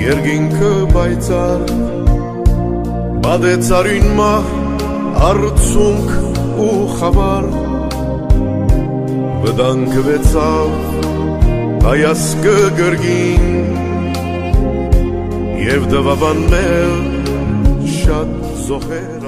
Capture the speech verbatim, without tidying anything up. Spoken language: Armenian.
Երկինքը պայծար Բադեց արին մահ Արցունք ու խավար Վտանգվեցավ հայասկը գրգին Եվ դվավաննել շատ զոհեր